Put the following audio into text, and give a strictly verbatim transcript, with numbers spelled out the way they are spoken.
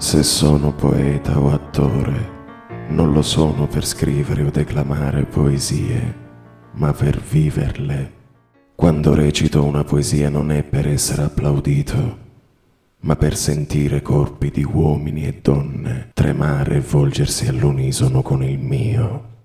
Se sono poeta o attore, non lo sono per scrivere o declamare poesie, ma per viverle. Quando recito una poesia non è per essere applaudito, ma per sentire corpi di uomini e donne tremare e volgersi all'unisono con il mio.